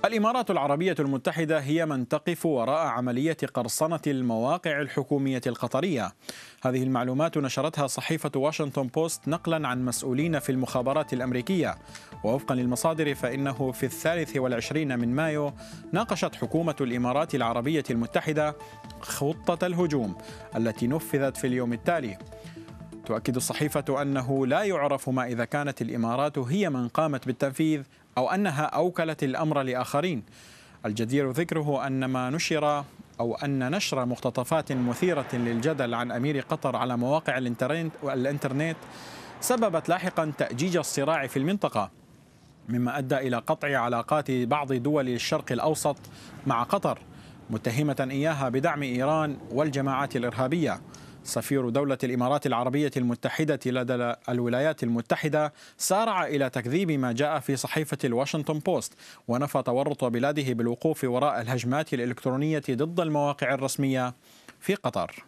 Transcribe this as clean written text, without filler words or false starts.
الإمارات العربية المتحدة هي من تقف وراء عملية قرصنة المواقع الحكومية القطرية. هذه المعلومات نشرتها صحيفة واشنطن بوست نقلا عن مسؤولين في المخابرات الأمريكية. ووفقا للمصادر فإنه في 23 من مايو ناقشت حكومة الإمارات العربية المتحدة خطة الهجوم التي نفذت في اليوم التالي. تؤكد الصحيفة أنه لا يعرف ما إذا كانت الإمارات هي من قامت بالتنفيذ أو أنها أوكلت الأمر لآخرين. الجدير ذكره أن ما نشر أو أن نشر مقتطفات مثيرة للجدل عن أمير قطر على مواقع الإنترنت سببت لاحقا تأجيج الصراع في المنطقة، مما أدى إلى قطع علاقات بعض دول الشرق الأوسط مع قطر، متهمة إياها بدعم إيران والجماعات الإرهابية. سفير دولة الإمارات العربية المتحدة لدى الولايات المتحدة سارع إلى تكذيب ما جاء في صحيفة الواشنطن بوست، ونفى تورط بلاده بالوقوف وراء الهجمات الإلكترونية ضد المواقع الرسمية في قطر.